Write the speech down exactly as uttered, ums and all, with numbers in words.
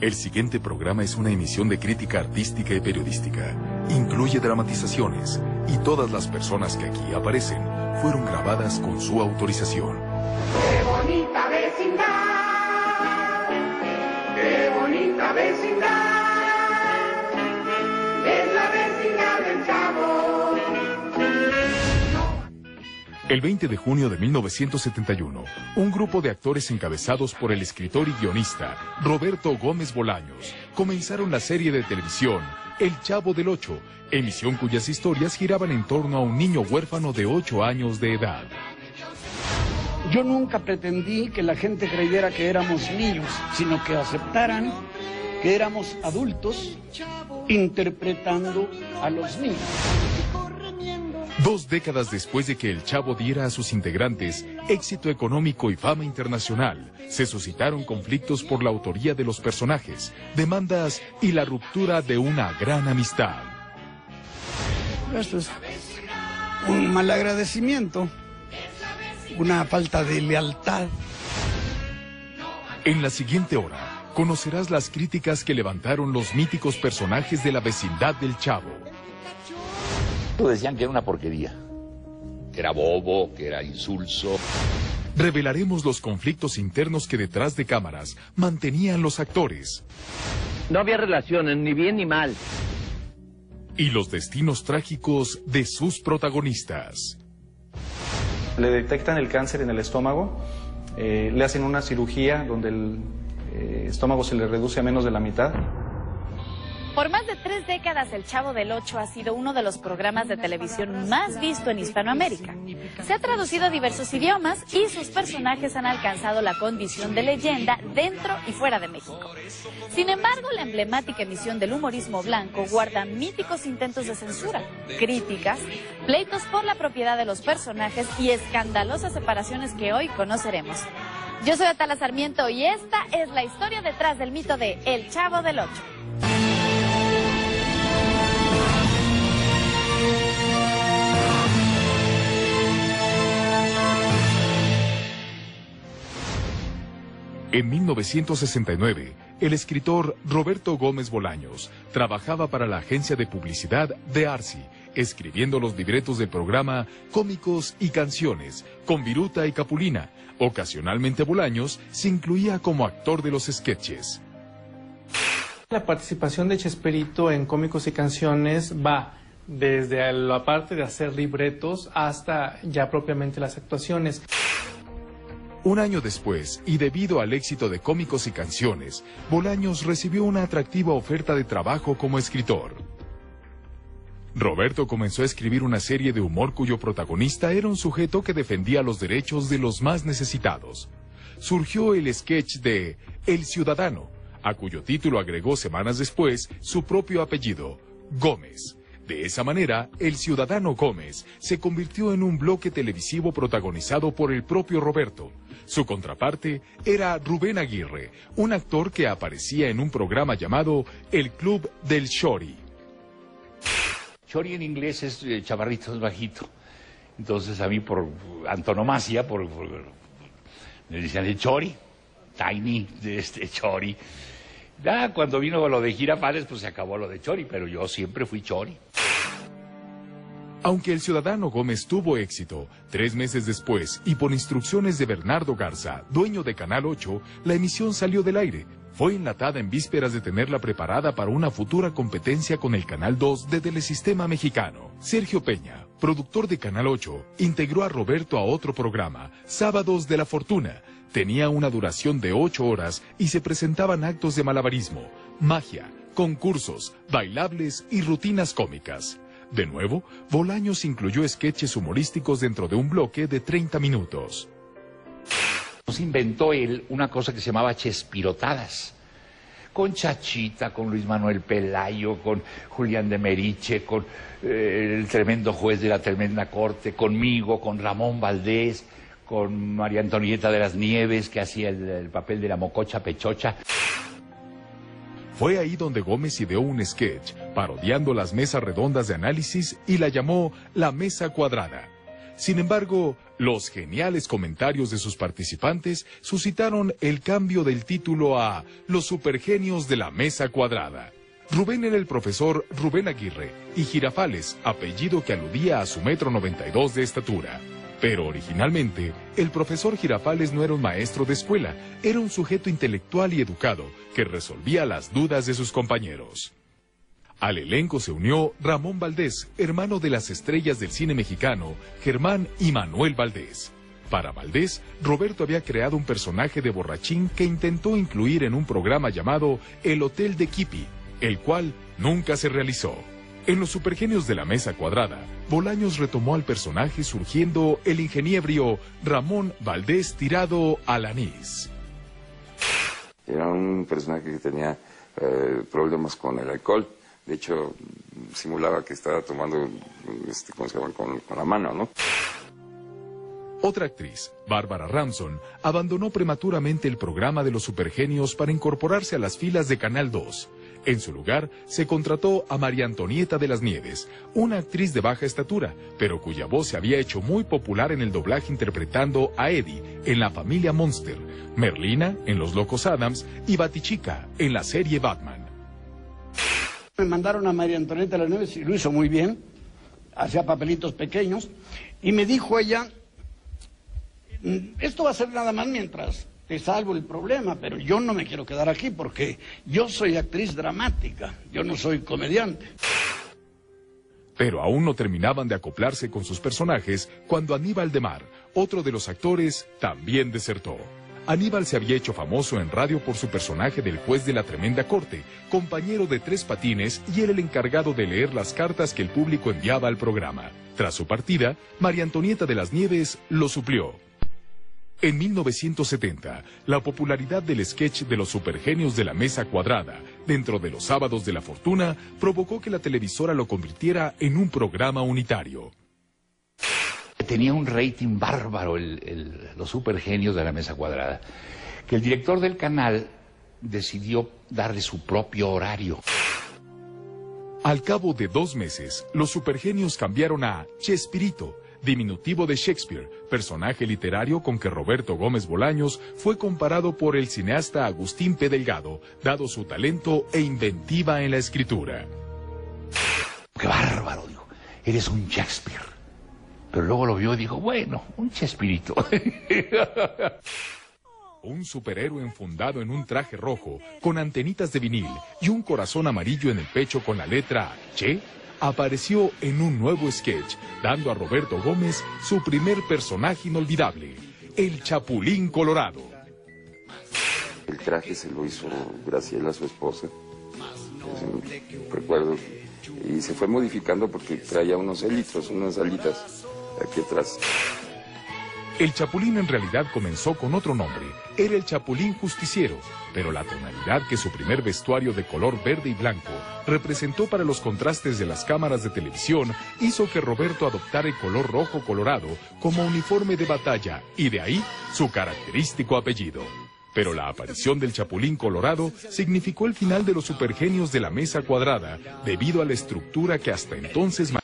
El siguiente programa es una emisión de crítica artística y periodística. Incluye dramatizaciones y todas las personas que aquí aparecen fueron grabadas con su autorización. ¡Qué bonita vecindad! ¡Qué bonita vecindad! Es la vecindad del Chavo. El veinte de junio de mil novecientos setenta y uno, un grupo de actores encabezados por el escritor y guionista Roberto Gómez Bolaños comenzaron la serie de televisión El Chavo del Ocho, emisión cuyas historias giraban en torno a un niño huérfano de ocho años de edad. Yo nunca pretendí que la gente creyera que éramos niños, sino que aceptaran que éramos adultos interpretando a los niños. Dos décadas después de que El Chavo diera a sus integrantes éxito económico y fama internacional, se suscitaron conflictos por la autoría de los personajes, demandas y la ruptura de una gran amistad. Esto es un malagradecimiento, una falta de lealtad. En la siguiente hora, conocerás las críticas que levantaron los míticos personajes de la vecindad del Chavo. Decían que era una porquería, que era bobo, que era insulso. Revelaremos los conflictos internos que detrás de cámaras mantenían los actores. No había relaciones, ni bien ni mal. Y los destinos trágicos de sus protagonistas. Le detectan el cáncer en el estómago, eh, le hacen una cirugía donde el eh, estómago se le reduce a menos de la mitad. Por más de tres décadas, El Chavo del Ocho ha sido uno de los programas de televisión más visto en Hispanoamérica. Se ha traducido a diversos idiomas y sus personajes han alcanzado la condición de leyenda dentro y fuera de México. Sin embargo, la emblemática emisión del humorismo blanco guarda míticos intentos de censura, críticas, pleitos por la propiedad de los personajes y escandalosas separaciones que hoy conoceremos. Yo soy Atala Sarmiento y esta es la historia detrás del mito de El Chavo del Ocho. En mil novecientos sesenta y nueve, el escritor Roberto Gómez Bolaños trabajaba para la agencia de publicidad de Arsi, escribiendo los libretos del programa Cómicos y Canciones, con Viruta y Capulina. Ocasionalmente Bolaños se incluía como actor de los sketches. La participación de Chespirito en Cómicos y Canciones va desde la parte de hacer libretos hasta ya propiamente las actuaciones. Un año después, y debido al éxito de Cómicos y Canciones, Bolaños recibió una atractiva oferta de trabajo como escritor. Roberto comenzó a escribir una serie de humor cuyo protagonista era un sujeto que defendía los derechos de los más necesitados. Surgió el sketch de El Ciudadano, a cuyo título agregó semanas después su propio apellido, Gómez. De esa manera, El Ciudadano Gómez se convirtió en un bloque televisivo protagonizado por el propio Roberto. Su contraparte era Rubén Aguirre, un actor que aparecía en un programa llamado El Club del Chori. Chori en inglés es eh, chavarrito, es bajito. Entonces a mí por antonomasia, por, por me decían el Chori, Tiny, de este Chori. Ya cuando vino lo de Girafales, pues se acabó lo de Chori, pero yo siempre fui Chori. Aunque El Ciudadano Gómez tuvo éxito, tres meses después, y por instrucciones de Bernardo Garza, dueño de Canal ocho, la emisión salió del aire. Fue enlatada en vísperas de tenerla preparada para una futura competencia con el Canal dos de Telesistema Mexicano. Sergio Peña, productor de Canal ocho, integró a Roberto a otro programa, Sábados de la Fortuna. Tenía una duración de ocho horas y se presentaban actos de malabarismo, magia, concursos, bailables y rutinas cómicas. De nuevo, Bolaños incluyó sketches humorísticos dentro de un bloque de treinta minutos. Nos inventó él una cosa que se llamaba Chespirotadas. Con Chachita, con Luis Manuel Pelayo, con Julián de Meriche, con eh, el tremendo juez de la tremenda corte, conmigo, con Ramón Valdés, con María Antonieta de las Nieves, que hacía el, el papel de la mococha pechocha. Fue ahí donde Gómez ideó un sketch, parodiando las mesas redondas de análisis y la llamó La Mesa Cuadrada. Sin embargo, los geniales comentarios de sus participantes suscitaron el cambio del título a Los Supergenios de la Mesa Cuadrada. Rubén era el profesor Rubén Aguirre y Girafales, apellido que aludía a su metro noventa y dos de estatura. Pero originalmente, el profesor Girafales no era un maestro de escuela, era un sujeto intelectual y educado que resolvía las dudas de sus compañeros. Al elenco se unió Ramón Valdés, hermano de las estrellas del cine mexicano, Germán y Manuel Valdés. Para Valdés, Roberto había creado un personaje de borrachín que intentó incluir en un programa llamado El Hotel de Kipi, el cual nunca se realizó. En Los Supergenios de la Mesa Cuadrada, Bolaños retomó al personaje surgiendo el ingeniebrio Ramón Valdés tirado al anís. Era un personaje que tenía eh, problemas con el alcohol. De hecho, simulaba que estaba tomando, este, ¿cómo se llama? Con, con la mano, ¿no? Otra actriz, Bárbara Ramson, abandonó prematuramente el programa de Los Supergenios para incorporarse a las filas de Canal dos. En su lugar, se contrató a María Antonieta de las Nieves, una actriz de baja estatura, pero cuya voz se había hecho muy popular en el doblaje interpretando a Eddie en La Familia Monster, Merlina en Los Locos Adams y Batichica en la serie Batman. Me mandaron a María Antonieta de las Nieves y lo hizo muy bien, hacía papelitos pequeños, y me dijo ella, esto va a ser nada más mientras te salvo el problema, pero yo no me quiero quedar aquí porque yo soy actriz dramática, yo no soy comediante. Pero aún no terminaban de acoplarse con sus personajes cuando Aníbal de Mar, otro de los actores, también desertó. Aníbal se había hecho famoso en radio por su personaje del juez de la Tremenda Corte, compañero de Tres Patines, y era el encargado de leer las cartas que el público enviaba al programa. Tras su partida, María Antonieta de las Nieves lo suplió. En mil novecientos setenta, la popularidad del sketch de Los Supergenios de la Mesa Cuadrada, dentro de los Sábados de la Fortuna, provocó que la televisora lo convirtiera en un programa unitario. Tenía un rating bárbaro el, el, Los Supergenios de la Mesa Cuadrada, que el director del canal decidió darle su propio horario. Al cabo de dos meses, Los Supergenios cambiaron a Chespirito, diminutivo de Shakespeare, personaje literario con que Roberto Gómez Bolaños fue comparado por el cineasta Agustín P. Delgado, dado su talento e inventiva en la escritura. ¡Qué bárbaro! Dijo, eres un Shakespeare. Pero luego lo vio y dijo, bueno, un Chespirito. Un superhéroe enfundado en un traje rojo, con antenitas de vinil y un corazón amarillo en el pecho con la letra Che, apareció en un nuevo sketch, dando a Roberto Gómez su primer personaje inolvidable, el Chapulín Colorado. El traje se lo hizo Graciela, su esposa, es un recuerdo, y se fue modificando porque traía unos élitros, unas alitas aquí atrás. El Chapulín en realidad comenzó con otro nombre, era el Chapulín Justiciero, pero la tonalidad que su primer vestuario de color verde y blanco representó para los contrastes de las cámaras de televisión hizo que Roberto adoptara el color rojo colorado como uniforme de batalla y de ahí su característico apellido. Pero la aparición del Chapulín Colorado significó el final de Los Supergenios de la Mesa Cuadrada debido a la estructura que hasta entonces